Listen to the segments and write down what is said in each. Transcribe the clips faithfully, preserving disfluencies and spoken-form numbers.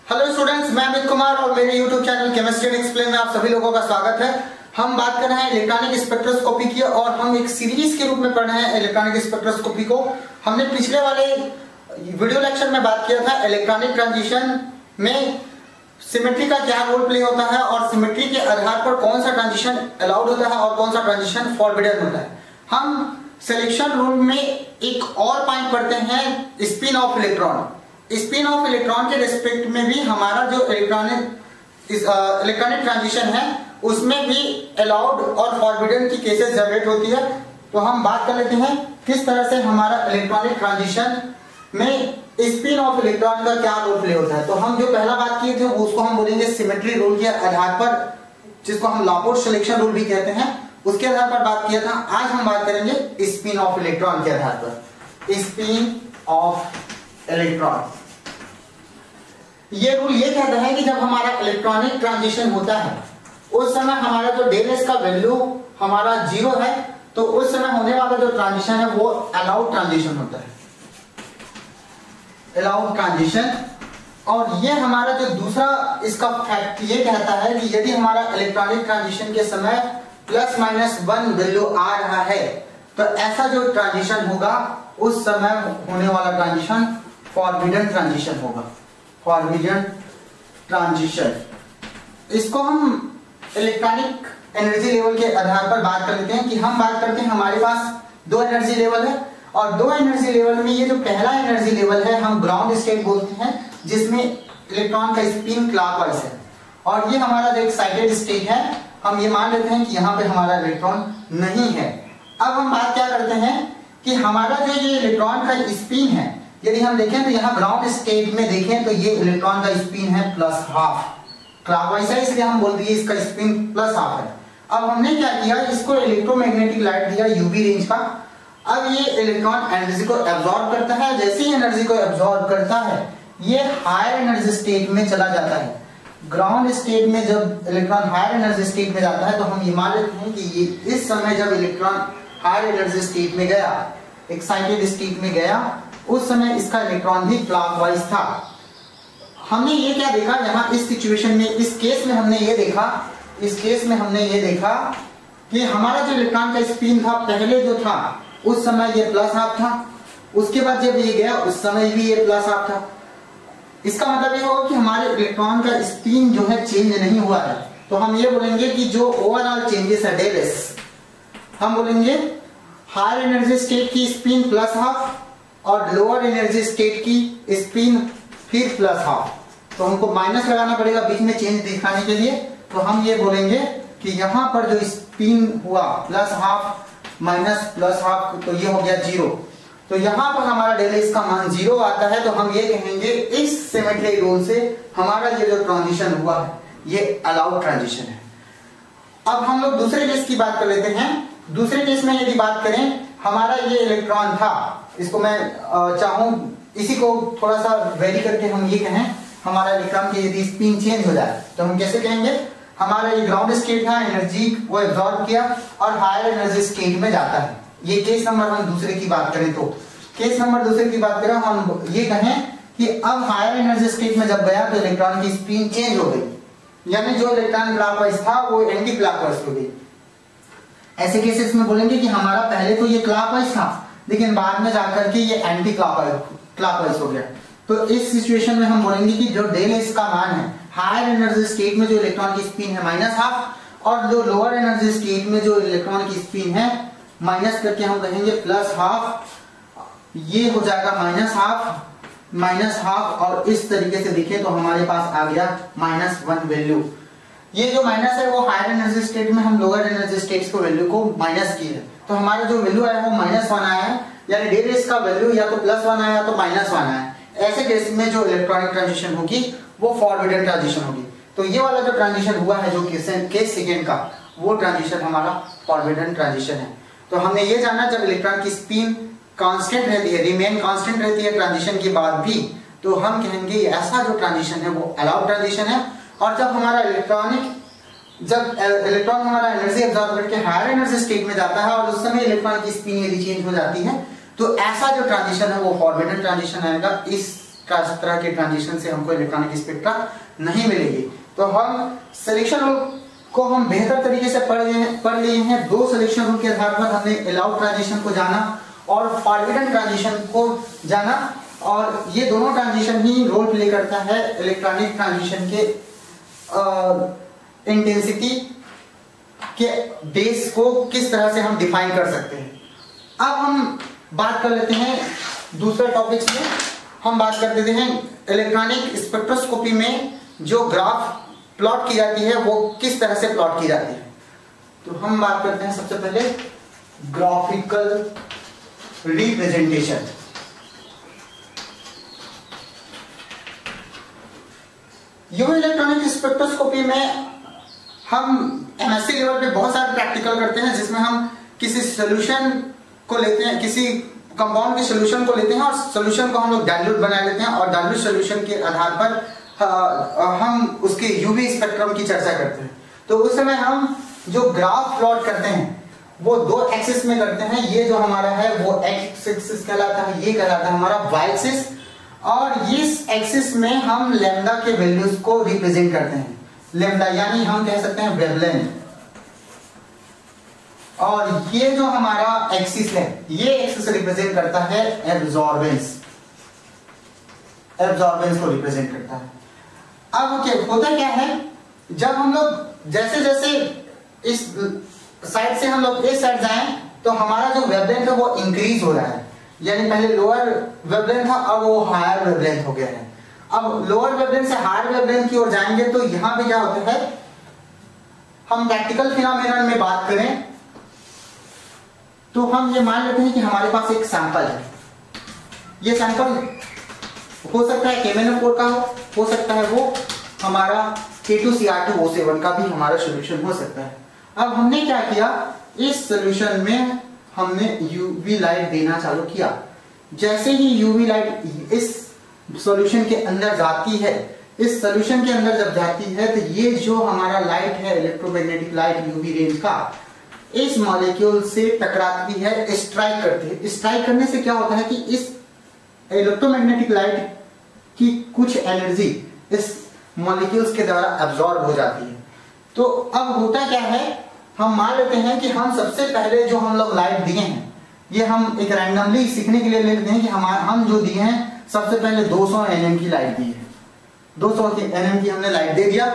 Hello students, मैं अमित कुमार और मेरे YouTube channel chemistry and explain में आप सभी लोगों का स्वागत है। हम बात कर रहे हैं इलेक्ट्रॉनिक स्पेक्ट्रोस्कोपी की और हम एक सीरीज के रूप में पढ़ रहे हैं इलेक्ट्रॉनिक स्पेक्ट्रोस्कोपी को। हमने पिछले वाले वीडियो लेक्चर में बात किया था इलेक्ट्रॉनिक ट्रांजिशन में सिमेट्री का क्या रोल प्ले होता है और सिमेट्री के आधार पर कौन सा ट्रांजिशन अलाउड होता है और कौन सा ट्रांजिशन फॉरबिडन होता है। हम सिलेक्शन रूल में एक और पॉइंट पढ़ते हैं, spin of electron. Spin of electron के रिस्पेक्ट में भी हमारा जो इलेक्ट्रॉनिक इलेक्ट्रॉनिक ट्रांजिशन है उसमें भी अलाउड और फॉरबिडन की केसेस जनरेट होती है। तो हम बात कर लेते हैं किस तरह से हमारा इलेक्ट्रॉनिक ट्रांजिशन में स्पिन ऑफ इलेक्ट्रॉन का क्या रोल प्ले होता है। तो हम जो पहला बात किए थे उसको हम बोलेंगे सिमेट्री रूल के आधार पर, जिसको हम लापोर्ट सिलेक्शन रूल भी कहते हैं, उसके आधार पर बात किया था। आज हम बात करेंगे स्पिन ऑफ इलेक्ट्रॉन के आधार पर। स्पिन ऑफ इलेक्ट्रॉन, ये रूल ये कहता है कि जब हमारा इलेक्ट्रॉनिक ट्रांजिशन होता है उस समय हमारा जो डेल एस का वैल्यू हमारा जीरो है, तो उस समय होने वाला जो ट्रांजिशन है वो अलाउड ट्रांजिशन होता है, अलाउड ट्रांजिशन। और ये हमारा जो दूसरा इसका फैक्ट ये कहता है कि यदि हमारा इलेक्ट्रॉनिक ट्रांजिशन के समय प्लस माइनस वन वैल्यू आ रहा है तो ऐसा जो ट्रांजिशन होगा उस समय होने वाला ट्रांजिशन फॉरबिडन ट्रांजिशन होगा, फॉरबिडन ट्रांजिशन। इसको हम इलेक्ट्रॉनिक एनर्जी लेवल के आधार पर बात कर लेते हैं कि हम बात करते हैं हमारे पास दो एनर्जी लेवल है और दो एनर्जी लेवल में ये जो पहला एनर्जी लेवल है हम ग्राउंड स्टेट बोलते हैं, जिसमें इलेक्ट्रॉन का स्पिन क्लॉकवाइज है और ये हमारा जो एक्साइटेड स्टेट है हम ये मान लेते हैं कि यहाँ पे हमारा इलेक्ट्रॉन नहीं है। अब हम बात क्या करते हैं कि हमारा जो ये इलेक्ट्रॉन का स्पिन है, यदि हम देखें तो यहाँ ग्राउंड स्टेट में देखें तो ये इलेक्ट्रॉन का स्पिन है प्लस हाफ, क्लॉकवाइज है इसलिए हम बोल दिए इसका स्पिन प्लस हाफ है। अब हमने क्या किया, इसको इलेक्ट्रोमैग्नेटिक लाइट दिया यूवी रेंज का। अब ये इलेक्ट्रॉन एनर्जी को एब्जॉर्ब करता है, जैसे ही एनर्जी को एब्जॉर्ब करता है ये हायर एनर्जी स्टेट में चला जाता है। ग्राउंड स्टेट में जब इलेक्ट्रॉन हायर एनर्जी स्टेट में जाता है तो हम ये मान लेते हैं कि ये इस समय जब इलेक्ट्रॉन हायर एनर्जी स्टेट में गया, एक्साइटेड स्टेट में गया, उस समय इसका इलेक्ट्रॉन भी क्लॉकवाइज था। हमने ये क्या देखा यहाँ इस सिचुएशन में, इस केस में हमने ये देखा इस केस में हमने ये देखा कि हमारा जो इलेक्ट्रॉन का स्पिन था पहले जो था उस समय ये प्लस हाफ था, उसके बाद जब ये गया उस समय भी ये प्लस हाफ था। इसका मतलब ये होगा कि हमारे इलेक्ट्रॉन का स्पिन जो है चेंज नहीं हुआ है। तो हम ये बोलेंगे कि जो ओवरऑल चेंजेस है डेल एस, हम बोलेंगे हायर एनर्जी स्टेट की स्पिन प्लस हाफ और लोअर एनर्जी स्टेट की स्पिन फिर प्लस हाफ। तो हमको माइनस लगाना पड़ेगा बीच में चेंज दिखाने के लिए। तो हम ये बोलेंगे कि यहाँ पर जो स्पिन हुआ plus half minus plus half, तो ये हो गया जीरो। तो यहाँ पर हमारा डेल एस का मान जीरो आता है। तो हम ये कहेंगे इस सिमेट्री रूल से हमारा ये जो ट्रांजिशन हुआ है ये अलाउड ट्रांजिशन है। अब हम लोग दूसरे केस की बात कर लेते हैं। दूसरे केस में यदि बात करें, हमारा ये इलेक्ट्रॉन था, इसको मैं चाहूं इसी को थोड़ा सा वेरी करके हम ये कहें हमारा इलेक्ट्रॉन की यदि स्पिन चेंज हो जाए तो हम कैसे कहेंगे, हमारा ये ग्राउंड स्टेट था, एनर्जी वो एब्जॉर्ब किया और हायर एनर्जी स्टेट में जाता है। ये केस नंबर हम दूसरे की बात करें तो केस नंबर दूसरे की बात करें हम ये कहें कि अब हायर एनर्जी स्टेट में जब गया तो इलेक्ट्रॉन की स्पिन चेंज हो गई, यानी जो इलेक्ट्रॉन क्लॉकवाइज था वो एंटी क्लॉकवाइज हो गई। ऐसे केसेस में बोलेंगे कि हमारा पहले तो ये क्लॉकवाइज था लेकिन बाद में जाकर के ये एंटी क्लॉकवाइज क्लॉकवाइज हो गया। तो इस सिचुएशन में हम बोलेंगे कि जो डेल एस का मान है हायर एनर्जी स्टेट में जो इलेक्ट्रॉन की स्पिन है माइनस हाफ और जो लोअर एनर्जी स्टेट में जो इलेक्ट्रॉन की स्पिन है माइनस करके हम कहेंगे प्लस हाफ, ये हो जाएगा माइनस हाफ माइनस हाफ और इस तरीके से देखें तो हमारे पास आ गया माइनस वन वैल्यू। ये जो माइनस है वो हायर एनर्जी स्टेट में हम लोअर एनर्जी स्टेट्स को वैल्यू को माइनस किए है, तो हमारा जो वैल्यू आया वो माइनस वन आया है, यानी डेल एस का वैल्यू या तो प्लस वन आया तो माइनस वन आया। ऐसे केस में जो इलेक्ट्रॉनिक ट्रांजिशन होगी वो फॉरबिडन ट्रांजिशन होगी। तो ये वाला जो ट्रांजिशन हुआ है जो केस सेकेंड का, वो ट्रांजिशन हमारा फॉरबिडन ट्रांजिशन है। तो हमने ये जाना जब इलेक्ट्रॉन की स्पिन कांस्टेंट रहती है, रिमेन कांस्टेंट रहती है ट्रांजिशन के बाद भी, तो हम कहेंगे ऐसा जो ट्रांजिशन है वो अलाउड ट्रांजिशन है। और जब हमारा इलेक्ट्रॉनिक जब इलेक्ट्रॉन हमारा एनर्जी एब्जॉर्ब करके हायर एनर्जी स्टेट में जाता है और उस समय इलेक्ट्रॉन की स्पिन यदि चेंज हो जाती है तो ऐसा जो ट्रांजिशन है वो फॉरबिडन ट्रांजिशन आएगा। इस तरह के ट्रांजिशन से हमको इलेक्ट्रॉनिक स्पेक्ट्रा नहीं मिलेगी। तो हम सिलेक्शन रूल को हम बेहतर तरीके से पढ़ लिए पढ़ लिए हैं। दो सिलेक्शन रूल के आधार पर हमने अलाउड ट्रांजिशन को जाना और फॉरबिडन ट्रांजिशन को जाना, और ये दोनों ट्रांजिशन ही रोल प्ले करता है इलेक्ट्रॉनिक ट्रांजिशन के इंटेंसिटी के बेस को किस तरह से हम डिफाइन कर सकते हैं। अब हम बात कर लेते हैं दूसरे टॉपिक्स में। हम बात कर लेते हैं इलेक्ट्रॉनिक स्पेक्ट्रोस्कोपी में जो ग्राफ प्लॉट की जाती है वो किस तरह से प्लॉट की जाती है। तो हम बात करते हैं सबसे पहले graphical representation. UV electronic spectroscopy में हम एमएससी लेवल पे बहुत सारे प्रैक्टिकल करते हैं, जिसमें हम किसी सॉल्यूशन को लेते हैं, किसी कंपाउंड के सॉल्यूशन को लेते हैं और सॉल्यूशन को हम लोग डाइल्यूट बना लेते हैं, और डाइल्यूट सॉल्यूशन के आधार पर हम उसके यूवी स्पेक्ट्रम की चर्चा करते हैं। तो उस समय हम जो ग्राफ प्लॉट करते हैं वो दो एक्सिस में करते हैं। ये जो हमारा है वो एक्स एक्सिस कहलाता है, ये कहलाता है हमारा वाई एक्सिस, और इस एक्सिस में हम लैम्डा के वैल्यूज को रिप्रेजेंट करते हैं। लैम्डा यानी हम कह सकते हैं वेवलेंथ, और ये जो हमारा एक्सिस है ये एक्सिस रिप्रेजेंट करता है एब्जॉर्बेंस, एब्जॉर्बेंस को रिप्रेजेंट करता है। अब क्या होता क्या है, जब हम लोग जैसे जैसे इस साइड से हम लोग इस साइड जाएं तो हमारा जो वेवलेंथ है वो इंक्रीज हो रहा है, यानी पहले लोअर वेवलेंथ था अब वो हायर वेवलेंथ हो गया है। अब लोअर वेवलेंथ से हायर वेवलेंथ की ओर जाएंगे तो यहां पे क्या होता है, हम प्रैक्टिकल फिनोमेनन में बात करें तो हम ये मान लेते हैं कि हमारे पास एक सैंपल है। ये सैंपल हो सकता है के एम एन ओ फोर का हो, हो सकता है वो हमारा K two C R two O seven का भी हमारा सॉल्यूशन हो सकता है। अब हमने क्या किया, इस सॉल्यूशन में हमने यूवी लाइट देना चालू किया। जैसे ही यूवी लाइट इस सॉल्यूशन के अंदर जाती है, इस सॉल्यूशन के अंदर जब जाती है तो ये जो हमारा लाइट है इलेक्ट्रोमैग्नेटिक लाइट यूवी रेंज का, इस मॉलिक्यूल से टकराती है, स्ट्राइक करती है। स्ट्राइक करने से क्या होता है कि इस इलेक्ट्रोमैग्नेटिक लाइट की कुछ एनर्जी इस मॉलिक्यूल्स के द्वारा एब्जॉर्ब हो जाती है। तो अब होता क्या है, हम मान लेते हैं कि हम सबसे पहले जो हम लोग लाइट दिए हैं, ये हम एक रैंडमली सीखने के लिए ले लेते हैं कि हम हम जो दिए हैं सबसे पहले दो सौ एन एम की लाइट दी है। दो सौ एन एम की हमने लाइट दे दिया।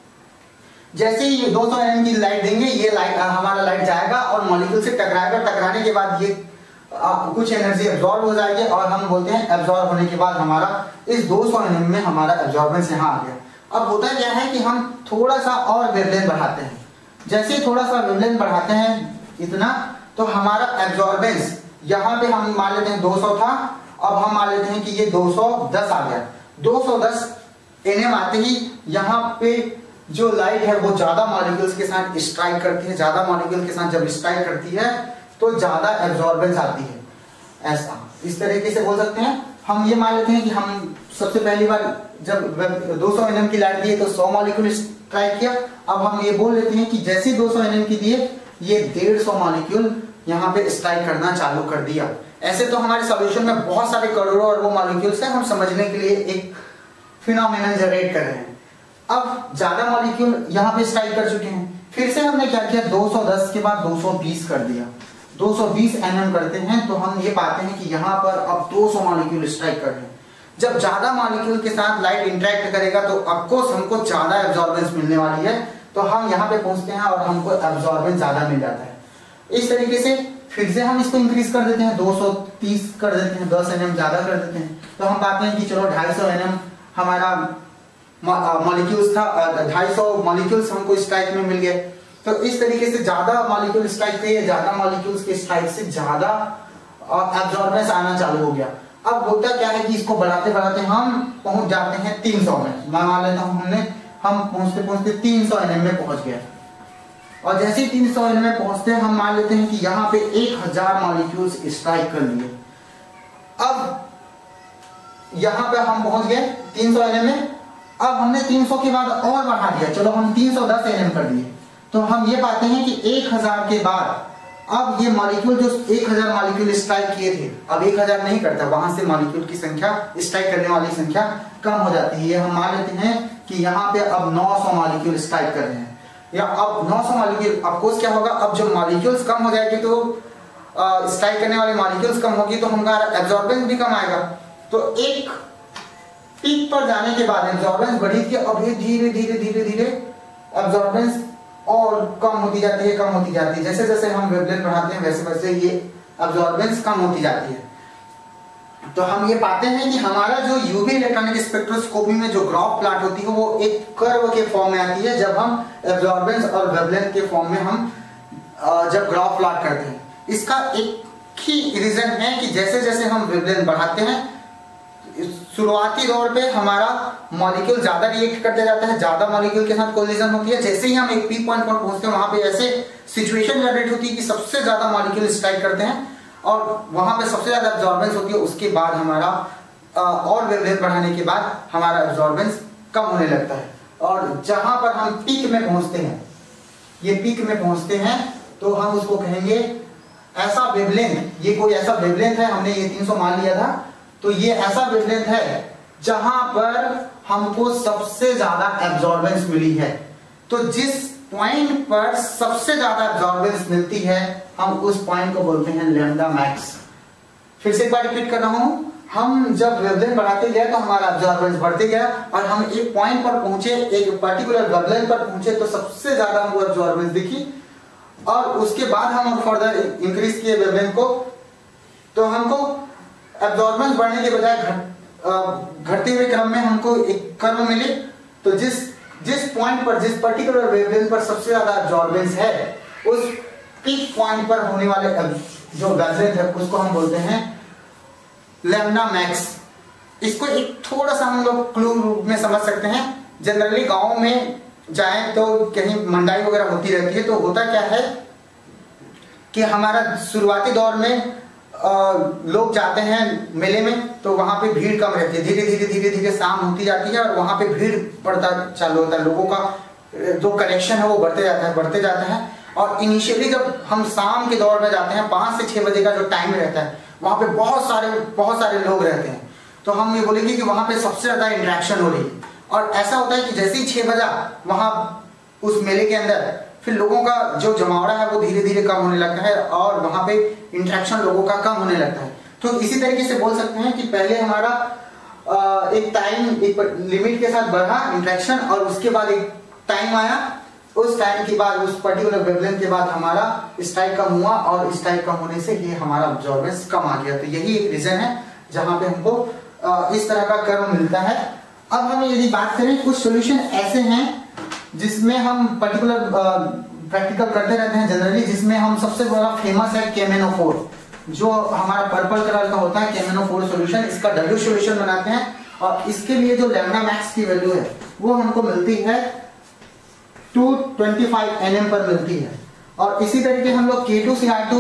जैसे ही दो सौ एन एम की लाइट देंगे ये लाइट हमारा लाइट जाएगा और मॉलिक्यूल से टकराएगा। टकराने के बाद ये आ, कुछ एनर्जी एब्जॉर्ब हो जाएगी और हम बोलते हैं एब्जॉर्ब होने के बाद हमारा इस दो सौ एन एम में हमारा एब्जॉर्बेंस यहाँ आ गया। अब होता क्या है कि हम थोड़ा सा और वेवलेंथ बढ़ाते हैं। जैसे ही थोड़ा सा वेवलेंथ बढ़ाते हैं इतना, तो हमारा एब्जॉर्बेंस यहाँ पे हम मान लेते हैं दो सौ था, अब हम मान लेते हैं कि ये दो सौ दस आ गया। दो सौ दस एन एम आते ही यहाँ पे जो लाइट है वो ज्यादा मॉलिक्यूल्स के साथ स्ट्राइक करती है। ज्यादा मॉलिक्यूल के साथ जब स्ट्राइक करती है तो ज्यादा एब्जॉर्बेंस आती है। ऐसा इस तरीके से बोल सकते हैं। हम ये मान लेते हैं कि हम सबसे पहली बार जब दो सौ एन एम की लाइट दिए तो सौ मॉलिक्यूल स्ट्राइक किया। अब हम ये बोल लेते हैं कि जैसे ही दो सौ एन एम की दिए ये डेढ़ सौ मॉलिक्यूल यहाँ पे स्ट्राइक करना चालू कर दिया। ऐसे तो हमारे सॉल्यूशन में बहुत सारे करोड़ों अरबों मॉलिक्यूल्स हैं, हम समझने के लिए एक फिनोमेनन जनरेट कर रहे हैं। अब ज्यादा मॉलिक्यूल यहाँ पे स्ट्राइक कर चुके हैं। फिर से हमने क्या किया, दो सौ दस के बाद दो सौ बीस कर दिया। दो सौ बीस एन एम करते हैं तो हम ये पाते हैं कि यहाँ पर अब दो सौ मॉलिक्यूल स्ट्राइक कर रहे हैं। जब ज्यादा मॉलिक्यूल के साथ लाइट इंटरेक्ट करेगा तो ऑफकोर्स हमको ज्यादा एब्जॉर्बेंस मिलने वाली है, तो हम यहाँ पे पहुंचते हैं और हमको एब्जॉर्बेंस ज्यादा मिल जाता है। इस तरीके से फिर से हम इसको इंक्रीज कर देते हैं, दो सौ तीस कर देते हैं, दस एन एम ज्यादा कर देते हैं। तो हम पाते हैं कि चलो ढाई सौ एन एम हमारा मॉलिक्यूल्स था, ढाई सौ मॉलिक्यूल्स हमको स्ट्राइक में मिल गए। तो इस तरीके से ज्यादा मॉलिक्यूल स्ट्राइक थे, ज्यादा मॉलिक्यूल्स के स्ट्राइक से ज्यादा एब्जॉर्बेंस आना चालू हो गया। अब होता क्या है कि इसको बढ़ाते बढ़ाते हम पहुंच जाते हैं तीन सौ में। मैं मान लेता हूं हमने हम पहुंचते पहुंचते तीन सौ एन एम में पहुंच गए। और जैसे ही तीन सौ एन एम में पहुंचते हैं हम मान लेते हैं कि यहाँ पे एक हजार मॉलिक्यूल्स स्ट्राइक कर लिए। अब यहाँ पे हम पहुंच गए तीन सौ एन एम में। अब हमने तीन सौ के बाद और बढ़ा दिया, चलो हम तीन सौ दस एन एम कर दिए। तो हम ये पाते हैं कि एक हजार के बाद अब ये मॉलिक्यूल जो एक हज़ार मॉलिक्यूल स्ट्राइक किए थे, अब एक हज़ार नहीं करता, वहां से मॉलिक्यूल की संख्या, स्ट्राइक करने वाली संख्या कम हो जाती है। ये हम मान लेते हैं कि यहाँ पे अब नौ सौ मॉलिक्यूल स्ट्राइक कर रहे हैं, या अब नौ सौ मॉलिक्यूल। ऑफ कोर्स क्या होगा, अब जो मॉलिक्यूल्स कम हो जाएगी तो स्ट्राइक करने वाले मॉलिक्यूल्स कम होगी तो हमारा एब्जॉर्बेंस भी कम आएगा। तो एक पीक पर जाने के बाद एब्जॉर्बेंस बढ़ी थी, अब ये धीरे धीरे धीरे धीरे एब्जॉर्बेंस और कम होती जाती है, कम होती जाती है। जैसे जैसे हम वेवलेंथ बढ़ाते हैं वैसे वैसे ये एब्जॉर्बेंस कम होती जाती है। तो हम ये पाते हैं कि हमारा जो यूवी इलेक्ट्रॉनिक स्पेक्ट्रोस्कोपी में जो ग्राफ प्लॉट होती है वो एक कर्व के फॉर्म में आती है, जब हम एब्जॉर्बेंस और वेवलेंथ के फॉर्म में हम जब ग्राफ प्लॉट करते हैं। इसका एक ही रीजन है कि जैसे जैसे हम वेवलेंथ बढ़ाते हैं, शुरुआती दौर पे हमारा मॉलिक्यूल ज्यादा रिएक्ट करते जाता है, ज्यादा मॉलिक्यूल के साथ कोलिजन होती है। जैसे ही हम एक पीक पॉइंट पर पहुंचते हैं वहां पे ऐसे सिचुएशन जनरेट होती है कि सबसे ज्यादा मॉलिक्यूल स्ट्राइक करते हैं और वहां पे सबसे ज्यादा एब्जॉर्बेंस होती है। उसके बाद हमारा और वेवलेंथ बढ़ाने के बाद हमारा एब्जॉर्बेंस कम होने लगता है, और जहां पर हम पीक में पहुंचते हैं, ये पीक में पहुंचते हैं तो हम उसको कहेंगे ऐसा वेवलेंथ, ये कोई ऐसा वेवलेंथ है, हमने ये तीन सौ मान लिया था, तो ये ऐसा वेवलेंथ है जहां पर हमको सबसे ज्यादा एब्जॉर्बेंस मिली है। तो जिस पॉइंट पर सबसे ज्यादा एब्जॉर्बेंस मिलती है हम उस पॉइंट को बोलते हैं लैम्डा मैक्स। फिर से एक बार रिपीट कर रहा हूं, हम जब वेवलेंथ बढ़ाते गए तो हमारा एब्जॉर्बेंस बढ़ते गया और हम एक पॉइंट पर पहुंचे, एक पर्टिकुलर वेवलेंथ पर पहुंचे तो सबसे ज्यादा हमको एब्जॉर्बेंस दिखी, और उसके बाद हम फर्दर इंक्रीज किए वेवलेंथ को, तो हमको एब्जॉर्बेंस बढ़ने के बजाय घट घटते हुए क्रम में हमको एक कर्व मिले। तो जिस जिस पॉइंट पर, जिस पर्टिकुलर वेवलेंथ पर सबसे ज्यादा एब्जॉर्बेंस है, उस पीक पॉइंट पर होने वाले जो वेवलेंथ है उसको हम बोलते हैं लैम्डा मैक्स। इसको एक थोड़ा सा हम लोग क्लू रूप में समझ सकते हैं। जनरली गांव में जाएं तो कहीं मंडाई वगैरह होती रहती है, तो होता क्या है कि हमारा शुरुआती दौर में आ, लोग जाते हैं मेले में, तो वहां पे भीड़ कम रहती है। धीरे धीरे धीरे धीरे शाम होती जाती है और वहां पे भीड़ बढ़ता चालू होता है, लोगों का जो कनेक्शन है वो बढ़ते जाता है बढ़ते जाता है और इनिशियली जब हम शाम के दौर में जाते हैं, पांच से छह बजे का जो टाइम रहता है, वहां पे बहुत सारे बहुत सारे लोग रहते हैं, तो हम ये बोलेंगे कि वहां पे सबसे ज्यादा इंटरेक्शन हो रही है। और ऐसा होता है कि जैसे ही छह बजा वहां उस मेले के अंदर, फिर लोगों का जो जमावड़ा है वो धीरे धीरे कम होने लगता है और वहां पे इंटरेक्शन लोगों का कम होने लगता है। तो इसी तरीके से बोल सकते हैं कि पहले हमारा एक टाइम, एक लिमिट के साथ बढ़ा इंटरेक्शन, और उसके बाद एक टाइम आया, उस टाइम के बाद, उस पर्टिकुलर वेवलेंथ के बाद हमारा स्ट्राइक कम हुआ और स्ट्राइक कम होने से ये हमारा एब्जॉर्बेंस कम आ गया। तो यही एक रीजन है जहां पे हमको इस तरह का कर्व मिलता है। अब हम यदि बात करें, कुछ सॉल्यूशन ऐसे हैं जिसमें हम पर्टिकुलर प्रैक्टिकल करते रहते हैं जनरली, जिसमें हम सबसे बड़ा फेमस है केमेनोफोर, जो हमारा पर्पल कलर का होता है केमेनोफोर सॉल्यूशन। इसका डब्ल्यू सॉल्यूशन बनाते हैं और इसके लिए जो लैम्डा मैक्स की वैल्यू है वो हमको मिलती है दो सौ पच्चीस एन एम पर मिलती है। और इसी तरीके हम लोग K two C R two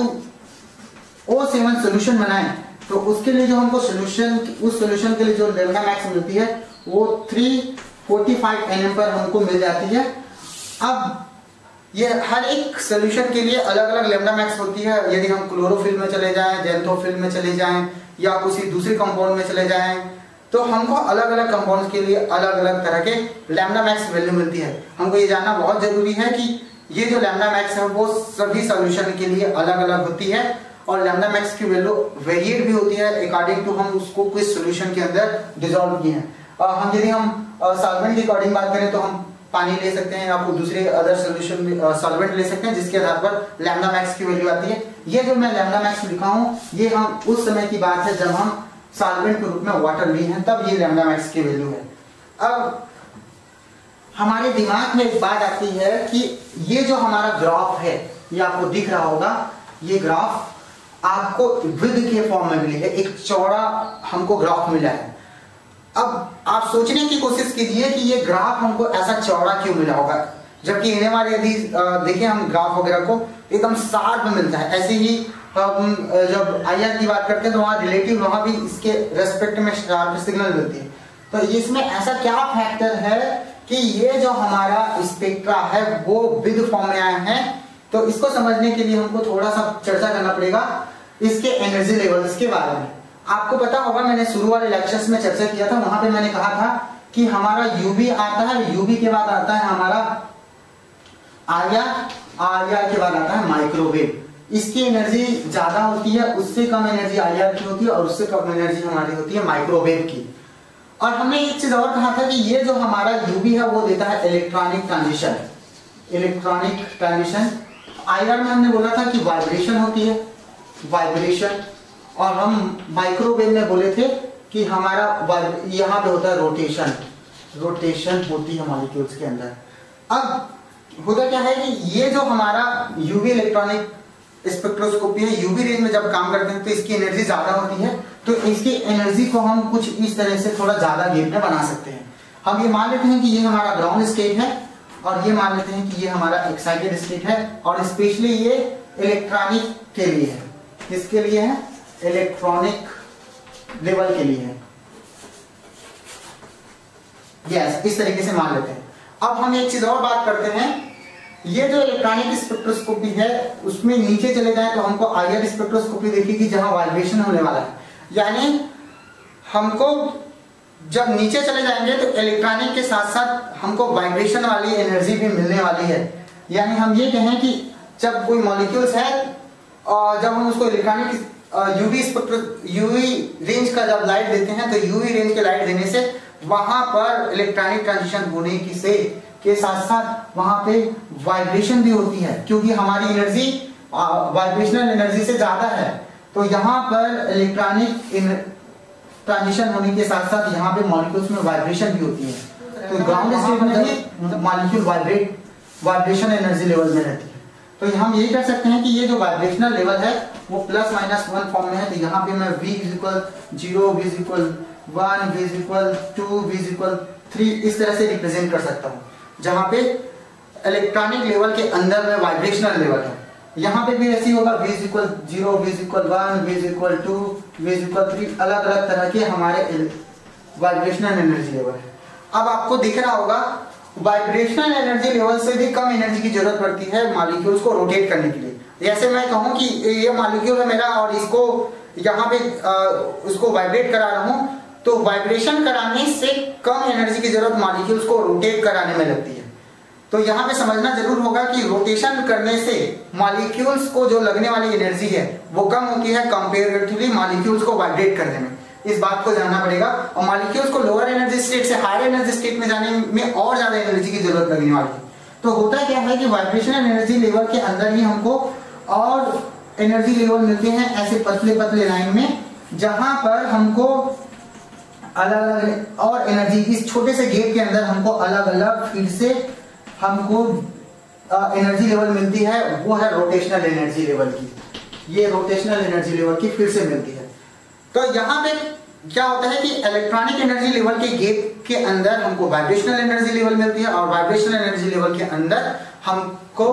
O seven solution बनाएं तो उसके लिए जो हमको सॉल्यूशन, उस सॉल्यूशन के लिए जो लैम्डा मैक्स मिलती है वो तीन सौ पैंतालीस एन एम पर हमको मिल जाती है। अब ये हर एक सॉल्यूशन के लिए अलग अलग लैम्डा मैक्स होती है। यदि हम क्लोरोफिल में चले जाएं, जेंथोफिल में चले जाएं या किसी दूसरी कंपाउंड में चले जाएं, तो हमको अलग अलग कंपाउंड्स के लिए अलग अलग तरह के लैम्डा मैक्स वैल्यू मिलती है। हमको ये जानना बहुत जरूरी है कि ये जो लैम्डा मैक्स है वो सभी सॉल्यूशन के लिए अलग अलग होती है और लैम्डा मैक्स की वैल्यू वेरिएट भी होती है अकॉर्डिंग टू हम उसको किस सॉल्यूशन के अंदर डिसॉल्व किए हैं। हम यदि हम सॉल्वेंट के अकॉर्डिंग बात करें तो हम पानी ले सकते हैं या कोई दूसरे अदर सॉल्यूशन सॉल्वेंट ले सकते हैं जिसके आधार पर लैम्डा मैक्स की वैल्यू आती है। ये जो मैं लैम्डा मैक्स लिखा हूं ये हम उस समय की बात है जब हम सॉल्वेंट के रूप में वाटर लिए हैं, तब ये लैम्डा मैक्स की वैल्यू है। अब हमारे दिमाग में एक बात आती है कि ये जो हमारा ग्राफ है, ये आपको दिख रहा होगा, ये ग्राफ आपको विद के फॉर्म में मिली है, एक चौड़ा हमको ग्राफ मिला है। अब आप सोचने की कोशिश कीजिए कि ये ग्राफ हमको ऐसा चौड़ा क्यों मिला होगा, जबकि एनएमआर यदि देखें हम ग्राफ वगैरह को एकदम शार्प मिलता है। ऐसे ही हम जब आईआर की बात करते हैं तो वहां रिलेटिव, वहां भी इसके रेस्पेक्ट में शार्प सिग्नल मिलती है। तो इसमें ऐसा क्या फैक्टर है कि ये जो हमारा स्पेक्ट्रा है वो विद फॉर्म में आया है तो इसको समझने के लिए हमको थोड़ा सा चर्चा करना पड़ेगा इसके एनर्जी लेवल्स के बारे में। आपको पता होगा मैंने शुरू वाले लेक्चर्स में चर्चा किया था, वहां पे मैंने कहा था कि हमारा यूवी आता है, यूवी के बाद आता है हमारा आईआर, आईआर के बाद आता है माइक्रोवेव। इसकी एनर्जी ज्यादा होती है, उससे कम एनर्जी आईआर की होती है और उससे कम एनर्जी हमारी होती है माइक्रोवेव की। और हमने एक चीज और कहा था कि ये जो हमारा यूवी है वो देता है electronic transition, electronic transition. IR में हमने बोला था कि वाइब्रेशन होती है, वाइब्रेशन, और हम माइक्रोवेव में बोले थे कि हमारा यहाँ पे होता है रोटेशन, रोटेशन होती है मॉलिक्यूल्स के अंदर। अब होता क्या है कि ये जो हमारा यूवी इलेक्ट्रॉनिक स्पेक्ट्रोस्कोपी है, यूवी रेंज में जब काम करते हैं तो इसकी एनर्जी ज्यादा होती है, तो इसकी एनर्जी को हम कुछ इस तरह से थोड़ा ज्यादा गेप में बना सकते हैं। हम ये मान लेते हैं कि ये हमारा ग्राउंड स्टेट है और ये मान लेते हैं कि ये हमारा एक्साइटेड स्टेट है, और स्पेशली ये इलेक्ट्रॉनिक के लिए है। किसके लिए है? इलेक्ट्रॉनिक लेवल के लिए है। यस, इस तरीके से मान लेते हैं। अब हम एक चीज और बात करते हैं, ये जो इलेक्ट्रॉनिक स्पेक्ट्रोस्कोपी है उसमें नीचे चले जाए तो हमको आईआर स्पेक्ट्रोस्कोपी देखिए जहां वाइब्रेशन होने वाला है, यानी हमको जब नीचे चले जाएंगे तो इलेक्ट्रॉनिक के साथ साथ हमको वाइब्रेशन वाली एनर्जी भी मिलने वाली है। यानी हम ये कहें कि जब कोई मॉलिक्यूल्स है और जब हम उसको electronic UV spectro UV range का जब लाइट देते हैं तो यूवी रेंज के लाइट देने से वहां पर इलेक्ट्रॉनिक ट्रांजिशन होने की से के साथ साथ वहां पे वाइब्रेशन भी होती है, क्योंकि हमारी एनर्जी वाइब्रेशनल एनर्जी से ज्यादा है। तो यहाँ पर इलेक्ट्रॉनिक ट्रांजिशन होने के साथ साथ यहाँ पे मॉलिक्यूल्स में वाइब्रेशन भी होती है। तो ग्राउंड स्टेट में भी molecule vibrate vibration energy level में रहती है। तो हम यही कर सकते हैं कि ये जो वाइब्रेशनल लेवल है वो प्लस माइनस वन फॉर्म में है। तो यहाँ पे मैं v is equal zero, v is equal one, v is equal two, v is equal three इस तरह से रिप्रेजेंट कर सकता हूँ, जहाँ पे इलेक्ट्रॉनिक लेवल के अंदर में वाइब्रेशनल लेवल है। यहाँ पे भी ऐसी होगा, v is equal zero, v is equal one, v is equal two, v is equal three, अलग अलग तरह के हमारे वाइब्रेशनल एनर्जी लेवल है। अब आपको दिख रहा होगा वाइब्रेशनल एनर्जी लेवल से भी कम एनर्जी की जरूरत पड़ती है मॉलिक्यूल्स को रोटेट करने के लिए। जैसे मैं कहूं कि ये मॉलिक्यूल है मेरा और इसको यहाँ पे आ, उसको वाइब्रेट करा रहा हूं, तो वाइब्रेशन कराने से कम एनर्जी की जरूरत मॉलिक्यूल्स को रोटेट कराने में लगती है। तो यहाँ पे समझना जरूर होगा कि रोटेशन करने से मॉलिक्यूल्स को जो लगने वाली एनर्जी है वो कम होती है कंपेरेटिवली मॉलिक्यूल्स को वाइब्रेट करने में। इस बात को जानना पड़ेगा। और मॉलिक्यूल्स को लोअर एनर्जी स्टेट से हायर एनर्जी स्टेट में जाने में और ज्यादा एनर्जी की जरूरत लगने वाली है। तो होता क्या है कि वाइब्रेशनल एनर्जी लेवल के अंदर ही हमको और एनर्जी लेवल मिलते हैं ऐसे पतले पतले लाइन में, जहां पर हमको अलग अलग और एनर्जी इस छोटे से गेप के अंदर हमको अलग अलग फिर से हमको एनर्जी लेवल मिलती है। वो है रोटेशनल एनर्जी लेवल की, ये रोटेशनल एनर्जी लेवल की फिर से मिलती है। तो यहाँ पे क्या होता है कि इलेक्ट्रॉनिक एनर्जी लेवल के गेप के अंदर हमको वाइब्रेशनल एनर्जी लेवल मिलती है और वाइब्रेशनल एनर्जी लेवल के अंदर हमको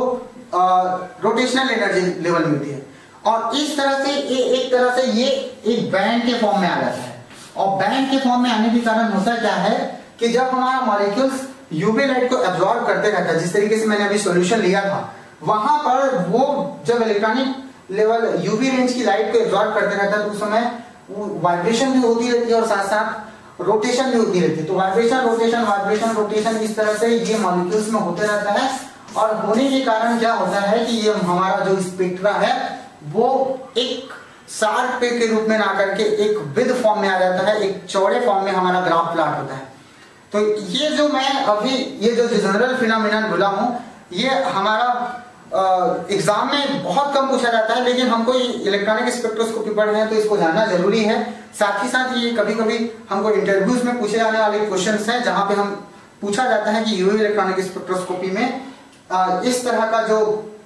रोटेशनल एनर्जी लेवल मिलती है। और इस तरह से ए, एक तरह से ये एक बैंड के फॉर्म में आ जाता है। और बैंड के फॉर्म में आने के कारण होता क्या है कि जब हमारा मॉलिक्यूल्स यूवी लाइट को एब्जॉर्ब करते रहता है, जिस तरीके से मैंने अभी सॉल्यूशन लिया था, वहां पर वो जब इलेक्ट्रॉनिक लेवल यूवी रेंज की लाइट को एब्जॉर्ब करते रहता है तो उस समय वाइब्रेशन भी होती रहती है और साथ साथ रोटेशन भी होती रहती है। तो वाइब्रेशन रोटेशन वाइब्रेशन रोटेशन इस तरह से ये मॉलिक्यूल्स में होते रहता है। और होने के कारण क्या होता है कि ये हमारा जो स्पेक्ट्रा है वो एक शार्प के रूप में ना करके एक विद फॉर्म में आ जाता है, एक चौड़े फॉर्म में हमारा ग्राफ प्लॉट होता है। तो ये जो मैं अभी ये जो जनरल फिनोमेनन बोला हूं, ये हमारा एग्जाम uh, में बहुत कम पूछा जाता है, लेकिन हमको इलेक्ट्रॉनिक स्पेक्ट्रोस्कोपी पढ़ रहे हैं तो इसको जानना जरूरी है। साथ ही साथ ये कभी कभी हमको इंटरव्यूज में पूछे जाने वाले क्वेश्चंस हैं, जहां पे हम पूछा जाता है कि यूवी इलेक्ट्रॉनिक स्पेक्ट्रोस्कोपी में uh, इस तरह का जो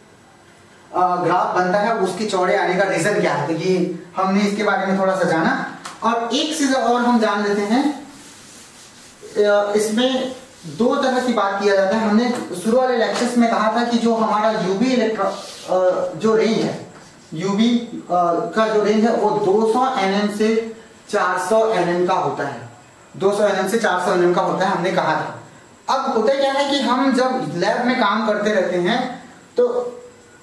uh, ग्राफ बनता है उसकी चौड़े आने का रीजन क्या है। तो ये हमने इसके बारे में थोड़ा सा जाना। और एक चीज और हम जान लेते हैं, uh, इसमें दो तरह की बात किया जाता है। हमने शुरू वाले लेक्चर्स में कहा था कि जो हमारा यूवी इलेक्ट्रो जो रेंज है, यूवी का जो रेंज है वो दो सौ एनएम से चार सौ एनएम का होता है, दो सौ एनएम से चार सौ एनएम का होता है, हमने कहा था। अब होता क्या है कि हम जब लैब में काम करते रहते हैं तो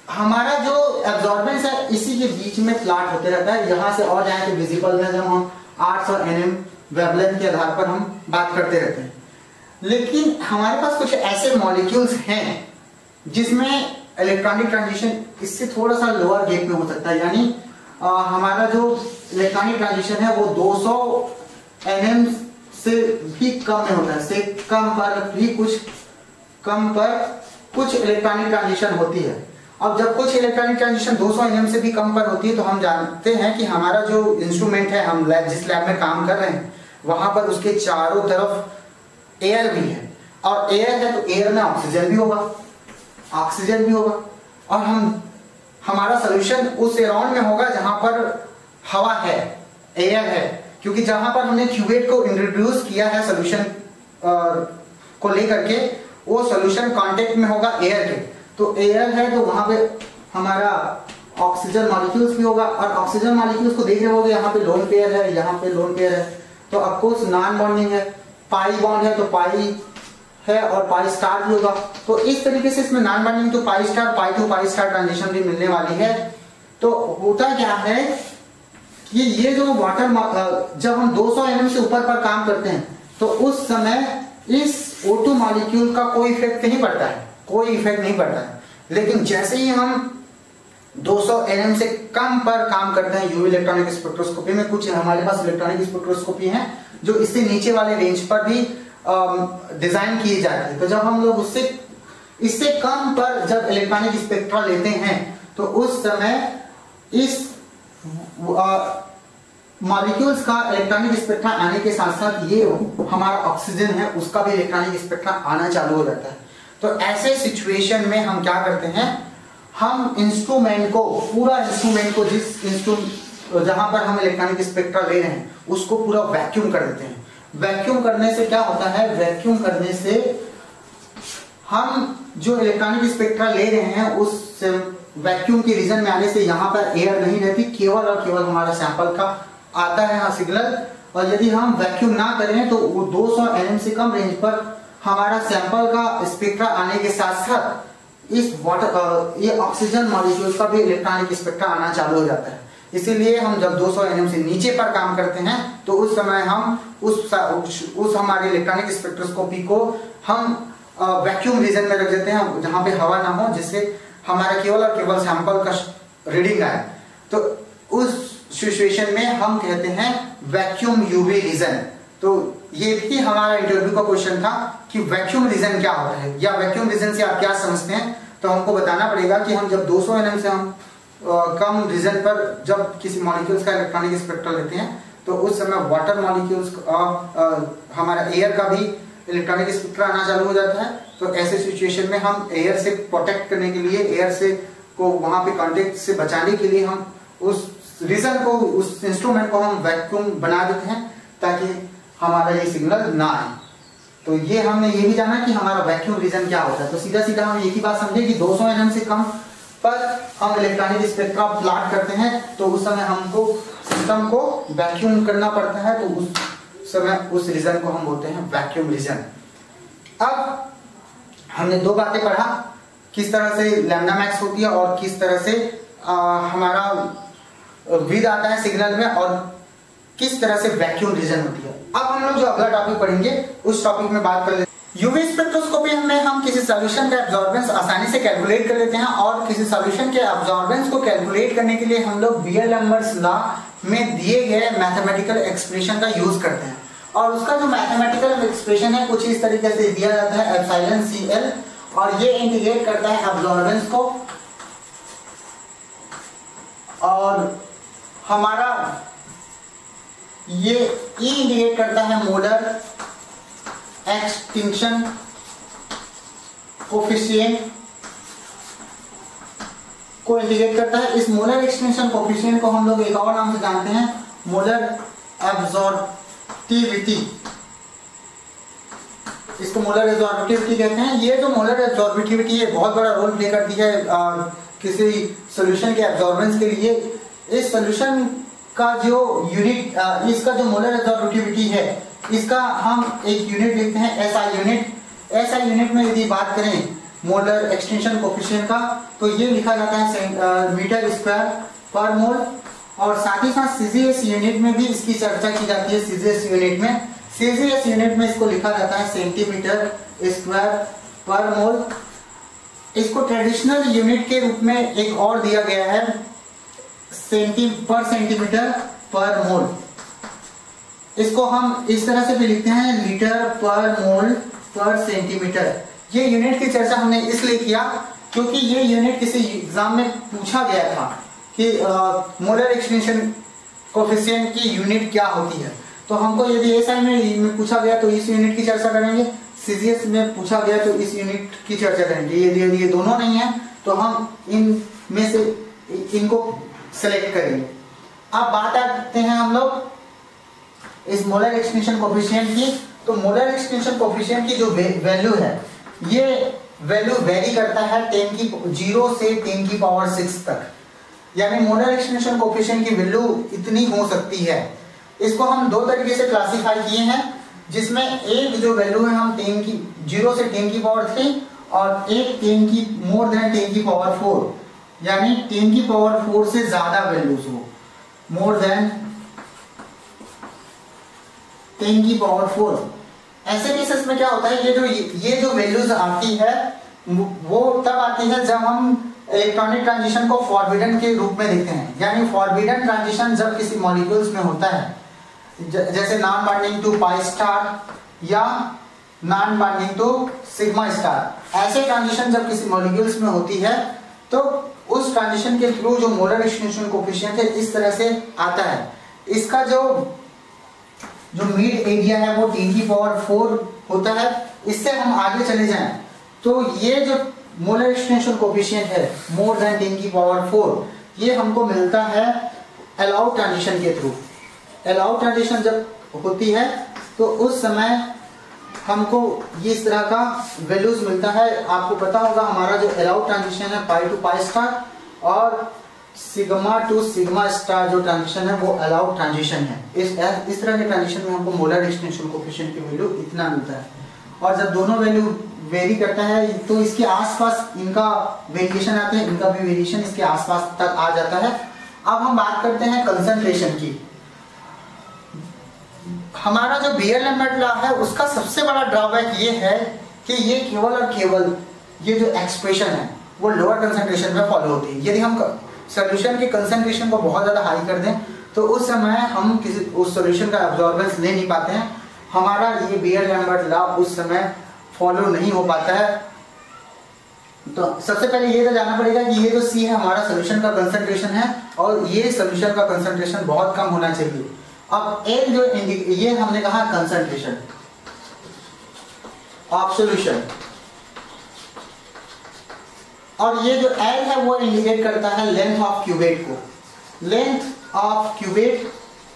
हमारा जो एब्जॉर्बेंस है इसी के बीच में प्लॉट होते रहता है, यहाँ से और जाए तो विजिबल है, जब हम आठ सौ एन एम वेवलेंथ के आधार पर हम बात करते रहते हैं। लेकिन हमारे पास कुछ ऐसे मॉलिक्यूल्स हैं जिसमें इलेक्ट्रॉनिक ट्रांजिशन इससे थोड़ा सा लोअर गेप में हो सकता है, यानी आ, हमारा जो इलेक्ट्रॉनिक ट्रांजिशन है वो दो सौ एन एम से भी कम में होता है, से कम पर भी कुछ कम पर कुछ इलेक्ट्रॉनिक ट्रांजिशन होती है। अब जब कुछ इलेक्ट्रॉनिक ट्रांजिशन दो सौ एन एम से भी कम पर होती है तो हम जानते हैं कि हमारा जो इंस्ट्रूमेंट है, हम लैब जिस लैब में काम कर रहे हैं वहां पर उसके चारों तरफ एयर भी है, और एयर है तो एयर में ऑक्सीजन भी होगा, ऑक्सीजन भी होगा, और हम हमारा सोल्यूशन उस एराउंड में होगा जहां पर हवा है, एयर है, क्योंकि जहां पर हमने क्यूवेट को इंट्रोड्यूस किया है सोल्यूशन को लेकर के, वो सोल्यूशन कांटेक्ट में होगा एयर के, तो एयर है तो वहां पे हमारा ऑक्सीजन मॉलिक्यूल्स भी होगा, और ऑक्सीजन मॉलिक्यूल्स को देख रहे होगे यहाँ पे लोन पेयर है, यहाँ पे लोन पेयर है, तो ऑफकोर्स नॉन बॉन्डिंग है, पाई बॉन्ड है तो पाई है और पाई स्टार भी होगा। तो इस तरीके से इसमें नॉन बॉन्डिंग तो pi star, pi to pi star transition भी मिलने वाली है। तो होता क्या है कि ये जो वाटर, जब हम दो सौ एन एम से ऊपर पर काम करते हैं तो उस समय इस ओ टू मॉलिक्यूल का कोई इफेक्ट नहीं पड़ता है, कोई इफेक्ट नहीं पड़ता है। लेकिन जैसे ही हम दो सौ एन एम से कम पर काम करते हैं यूवी इलेक्ट्रॉनिक स्पेक्ट्रोस्कोपी में, कुछ हमारे पास इलेक्ट्रॉनिक स्पेक्ट्रोस्कोपी हैं जो इससे नीचे वाले रेंज पर भी डिजाइन किए जाते हैं। तो जब हम लोग उससे इससे कम पर जब इलेक्ट्रॉनिक स्पेक्ट्रा लेते हैं तो उस समय इस मॉलिक्यूल्स का इलेक्ट्रॉनिक स्पेक्ट्रा आने के साथ साथ ये हमारा ऑक्सीजन है उसका भी इलेक्ट्रॉनिक स्पेक्ट्रा आना चालू हो जाता है। तो ऐसे सिचुएशन में हम क्या करते हैं, हम इंस्ट्रूमेंट को, पूरा इंस्ट्रूमेंट को, जिस इंस्ट्रूमेंट जहां पर हम इलेक्ट्रॉनिक स्पेक्ट्रा ले रहे हैं उसको पूरा वैक्यूम कर देते हैं। वैक्यूम करने से क्या होता है, वैक्यूम करने से हम जो इलेक्ट्रॉनिक स्पेक्ट्रा ले रहे हैं उस वैक्यूम के रीजन में आने से यहाँ पर एयर नहीं रहती, केवल और केवल हमारा सैंपल का आता है यहाँ सिग्नल। और यदि हम वैक्यूम ना करें तो वो दो सौ एन एम से कम रेंज पर हमारा सैंपल का स्पेक्ट्रा आने के साथ साथ इस वाटर ये ऑक्सीजन मॉलिक्यूल का भी इलेक्ट्रॉनिक स्पेक्ट्रा आना चालू हो जाता है। इसीलिए हम जब दो सौ एन एम से नीचे पर काम करते हैं तो उस समय हम उस उस हमारे इलेक्ट्रॉनिक स्पेक्ट्रोस्कोपी को हम वैक्यूम रीजन में रख देते हैं जहां पे हवा ना हो, जिससे हमारा केवल और केवल सैंपल का रीडिंग आए। तो उस सिचुएशन में हम कहते हैं वैक्यूम यूवी रीजन। तो ये भी हमारा इंटरव्यू का क्वेश्चन था कि वैक्यूम रीजन क्या होता है, या वैक्यूम रीजन से आप क्या समझते हैं। तो हमको बताना पड़ेगा कि हम जब दो सौ एन एम से हम आ, कम रीजन पर जब किसी मॉलिक्यूल्स का इलेक्ट्रॉनिक स्पेक्ट्रा लेते हैं तो उस समय वाटर मॉलिक्यूल्स हमारा एयर का भी इलेक्ट्रॉनिक स्पेक्ट्रा आना चालू हो जाता है। तो ऐसे सिचुएशन में हम एयर से प्रोटेक्ट करने के लिए, एयर से को वहां पे कांटेक्ट से बचाने के लिए हम उस रीजन को, उस इंस्ट्रूमेंट को हम वैक्यूम बना देते हैं ताकि हमारा ये सिग्नल ना आए। तो ये हमने ये भी जाना कि हमारा वैक्यूम रीजन क्या होता है। तो सीधा सीधा हम एक ही बात समझे कि दो सौ एन एम से कम पर हम इलेक्ट्रॉनिक स्पेक्ट्रा प्लॉट करते हैं तो उस समय हमको सिस्टम को वैक्यूम करना पड़ता है, तो उस समय उस रीजन को हम बोलते हैं वैक्यूम रीजन। अब हमने दो बातें पढ़ा, किस तरह से लैम्डा मैक्स होती है और किस तरह से आ, हमारा विद आता है सिग्नल में, और किस तरह से वैक्यूम रीजन होती है। अब हम लोग जो अगला टॉपिक पढ़ेंगे उस टॉपिक में बात कर लेते हैं। यूवी स्पेक्ट्रोस्कोपी में हम किसी सॉल्यूशन का एब्जॉर्बेंस आसानी से कैलकुलेट कर लेते हैं, और किसी सॉल्यूशन के एब्जॉर्बेंस को कैलकुलेट करने के लिए हम लोग बीएल-लैम्बर्ट्स लॉ में दिए गए मैथमेटिकल एक्सप्रेशन का यूज करते हैं। और उसका जो मैथमेटिकल एक्सप्रेशन है कुछ इस तरीके से दिया जाता है, एप्सिलॉन सी एल, और ये इंडिकेट करता है एब्जॉर्बेंस को, और हमारा ये ई इंडिकेट करता है मोलर एक्सटिंक्शन कोफिशिएंट को इंडिकेट करता है। इस मोलर एक्सटिंक्शन कोफिशिएंट को हम लोग एक और नाम से जानते हैं, मोलर एब्जॉर्बिविटी। इसको मोलर एब्जॉर्बिविटी कहते हैं। ये जो मोलर एब्जॉर्बिविटी है बहुत बड़ा रोल प्ले करती है आ, किसी सॉल्यूशन के एब्जॉर्बेंस के लिए। इस सॉल्यूशन का जो यूनिट, इसका जो मोलर एब्जॉर्बिविटी है, इसका हम एक यूनिट लिखते हैं एसआई यूनिट। एसआई यूनिट में यदि बात करें मोलर एक्सटेंशन कोफिशिएंट का, तो ये लिखा जाता है मीटर स्क्वायर पर मोल। और साथ ही साथ सीजीएस यूनिट में भी इसकी चर्चा की जाती है। सीजीएस यूनिट में सीजीएस यूनिट में इसको लिखा जाता है सेंटीमीटर स्क्वायर पर मोल। इसको ट्रेडिशनल यूनिट के रूप में एक और दिया गया है सेंटी पर सेंटीमीटर पर मोल। इसको हम इस तरह से भी लिखते हैं लीटर पर मोल पर सेंटीमीटर। ये यूनिट की चर्चा हमने इसलिए किया क्योंकि ये यूनिट किसी एग्जाम में पूछा गया था कि मोलर एक्सटेंशन कोफिशिएंट की यूनिट क्या होती है। तो हमको यदि एसआई में, में पूछा गया तो इस यूनिट की चर्चा करेंगे, सीजीएस में पूछा गया तो इस यूनिट की चर्चा करेंगे। यदि यदि ये दोनों नहीं है तो हम इन में से इनको सेलेक्ट करेंगे। अब बात आते हैं हम लोग इस मोलर एक्सटेंशन कोफिशिएंट की। तो मोलर एक्सटेंशन कोफिशिएंट की जो वैल्यू है, ये वैल्यू वेरी करता है टेन की जीरो से टेन की पावर सिक्स तक। यानी मोलर एक्सटेंशन कोफिशिएंट की वैल्यू इतनी हो सकती है। इसको हम दो तरीके से क्लासिफाई किए हैं, जिसमें एक जो वैल्यू है हम टेन की जीरो से टेन की पावर थ्री और एक टेन की मोर देन टेन की पावर फोर, यानी टेन की पावर फोर से ज्यादा वैल्यूज हो, मोर देन टेन की पावर फोर। ऐसे केसेस में क्या होता है, ये जो ये जो वैल्यूज आती है वो तब आती है जब हम इलेक्ट्रॉनिक ट्रांजिशन को फॉरबिडन के रूप में देखते हैं। यानी फॉरबिडन ट्रांजिशन जब किसी मॉलिक्यूल्स में होता है, जैसे non binding to pi star या non binding to sigma star, ऐसे ट्रांजिशन जब किसी मॉलिक्यूल्स में होती है तो उस ट्रांजिशन के थ्रू जो मोलर एक्सटेंशन कोफिशिएंट है इस तरह से आता है। इसका जो जो मिड एरिया है वो टेन की पावर फोर होता है। इससे हम आगे चले जाएं तो ये जो मोलर एक्सटेंशन कोफिशिएंट है मोर देन टेन की पावर फोर, ये हमको मिलता है अलाउड ट्रांजिशन के थ्रू। अलाउड ट्रांजिशन जब होती है तो उस समय हमको ये इस तरह का वैल्यूज मिलता है। आपको पता होगा हमारा जो अलाउड ट्रांजिशन है पाई टू पाई स्टार और सिग्मा टू सिग्मा स्टार जो ट्रांजिशन है वो अलाउड ट्रांजिशन है। इस इस तरह के ट्रांजिशन में हमको मोलर एक्सटेंशन कोफिशिएंट की वैल्यू इतना मिलता है। और जब दोनों वैल्यू वेरी करता है तो इसके आसपास इनका वेरिएशन आते हैं, इनका भी वेरिएशन इसके आसपास तक आ जाता है। अब हम बात करते हैं कंसंट्रेशन की। हमारा जो बीयर-लैम्बर्ट लॉ है उसका सबसे बड़ा ड्रॉबैक ये है कि ये केवल और केवल ये जो एक्सप्रेशन है वो लोअर कंसंट्रेशन में फॉलो होती है। यदि हम सॉल्यूशन की कंसंट्रेशन को बहुत ज्यादा हाई कर दें तो उस समय हम किसी उस सॉल्यूशन का एब्जॉर्बेंस ले नहीं पाते हैं। हमारा ये बीयर-लैम्बर्ट लॉ उस समय फॉलो नहीं हो पाता है। तो सबसे पहले ये तो जानना पड़ेगा कि ये जो सी है हमारा सॉल्यूशन का कंसंट्रेशन है और ये सॉल्यूशन का कंसंट्रेशन बहुत कम होना चाहिए। अब एल जो ये हमने कहा कंसंट्रेशन ऑफ सॉल्यूशन, और ये जो एल है वो इंडिकेट करता है लेंथ ऑफ क्यूबेट को। लेंथ ऑफ क्यूबेट,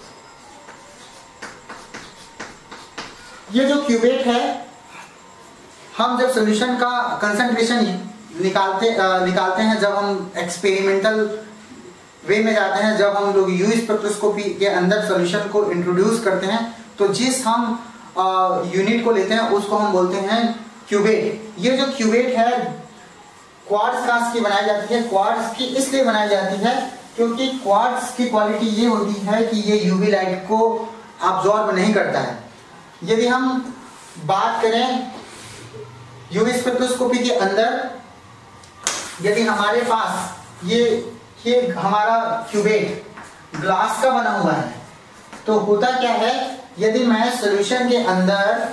ये जो क्यूबेट है हम जब सॉल्यूशन का कंसंट्रेशन निकालते आ, निकालते हैं, जब हम एक्सपेरिमेंटल वे में जाते हैं, जब हम लोग यूवी स्पेक्ट्रोस्कोपी के अंदर सॉल्यूशन को इंट्रोड्यूस करते हैं तो जिस हम यूनिट को लेते हैं उसको हम बोलते हैं क्यूबेट। ये जो क्यूबेट है क्वार्ट्ज कांच की बनाई जाती है। क्वार्ट्ज की इसलिए बनाई जाती है क्योंकि क्वार्ट्ज की क्वालिटी ये होती है कि ये यूवी लाइट को अब्जॉर्ब नहीं करता है। यदि हम बात करें यूवी स्पेक्ट्रोस्कोपी के अंदर, यदि हमारे पास ये ये हमारा क्यूबेट ग्लास का बना हुआ है तो होता क्या है, यदि मैं सॉल्यूशन के अंदर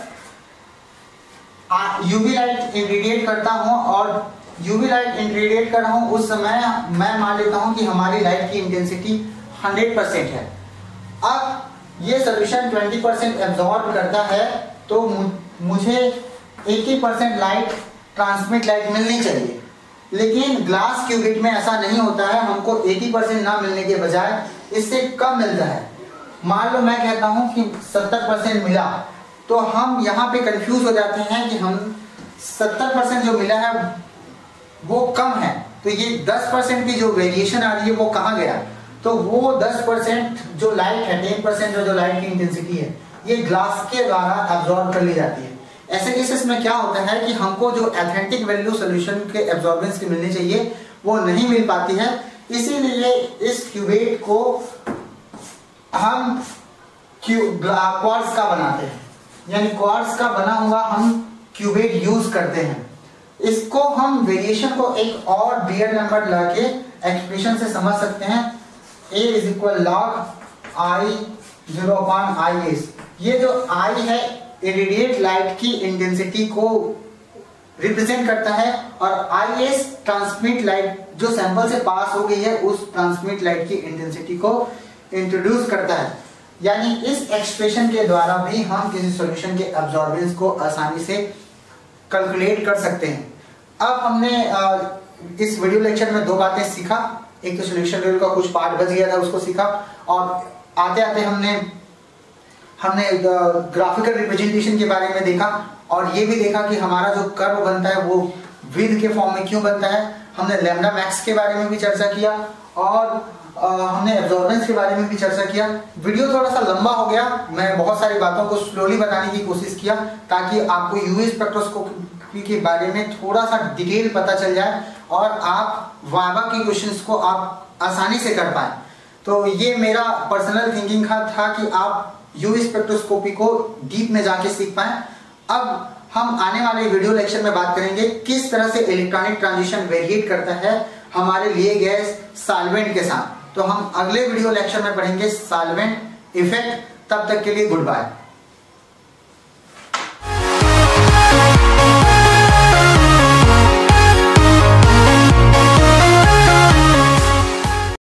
यूवी लाइट इंट्रोड्यूस करता हूं और यूवी लाइट इंट्रोड्यूस कर रहा हूं उस समय मैं मान लेता हूं कि हमारी लाइट की इंटेंसिटी हंड्रेड परसेंट है। अब ये सॉल्यूशन ट्वेंटी परसेंट एब्जॉर्ब करता है तो मुझे eighty percent light transmit light मिलनी चाहिए, लेकिन ग्लास क्यूबेट में ऐसा नहीं होता है। हमको अस्सी परसेंट ना मिलने के बजाय इससे कम मिलता है। मान लो मैं कहता हूं कि सत्तर परसेंट मिला तो हम यहाँ पे कंफ्यूज हो जाते हैं कि हम सत्तर परसेंट जो मिला है वो कम है, तो ये दस परसेंट की जो वेरिएशन आ रही है वो कहाँ गया। तो वो दस परसेंट जो लाइट है, टेन परसेंट जो लाइट की इंटेंसिटी है, ये ग्लास के द्वारा एब्जॉर्ब कर ली जाती है। ऐसे केसेस में क्या होता है कि हमको जो एथेंटिक वैल्यू सॉल्यूशन के एब्जॉर्बेंस की मिलनी चाहिए वो नहीं मिल पाती है, इसीलिए इस क्यूबेट को हम क्वार्ट्ज का बनाते हैं, यानी क्वार्ट्ज का बना हुआ हम क्यूबेट यूज करते हैं। इसको हम वेरिएशन को एक और बियर नंबर लाके एक्सप्रेशन से समझ सकते हैं, a is equal log I zero upon I S. ये जो I है इरेडिएट लाइट की इंटेंसिटी को रिप्रेजेंट करता है और आई एस ट्रांसमिट लाइट जो सैंपल से पास हो गई है उस ट्रांसमिट लाइट की इंटेंसिटी को इंट्रोड्यूस करता है। यानी इस एक्सप्रेशन के द्वारा भी हम किसी सॉल्यूशन के एब्जॉर्बेंस को आसानी से कैलकुलेट कर सकते हैं। अब हमने इस वीडियो लेक्चर में दो बातें सीखा, एक तो सॉल्यूशन लेवल का कुछ पार्ट बच गया था उसको सीखा, और आते आते हमने हमने ग्राफिकल रिप्रेजेंटेशन के बारे में देखा और ये भी देखा कि हमारा जो कर्व बनता है वो विद के फॉर्म में क्यों बनता है। हमने लैम्डा मैक्स के बारे में भी चर्चा किया और आ, हमने एब्जॉर्बेंस के बारे में भी चर्चा किया। वीडियो थोड़ा सा लंबा हो गया, मैं बहुत सारी बातों को स्लोली बताने की कोशिश किया ताकि आपको यूवी स्पेक्ट्रोस्कोपी के बारे में थोड़ा सा डिटेल पता चल जाए और आप वाइवा की क्वेश्चंस को आप आसानी से कर पाए। तो ये मेरा पर्सनल थिंकिंग था कि आप यूवी स्पेक्ट्रोस्कोपी को डीप में जाके सीख पाए। अब हम आने वाले वीडियो लेक्चर में बात करेंगे किस तरह से इलेक्ट्रॉनिक ट्रांजिशन वेरिएट करता है हमारे लिए गए सॉल्वेंट के साथ। तो हम अगले वीडियो लेक्चर में पढ़ेंगे सॉल्वेंट इफेक्ट। तब तक के लिए गुड बाय।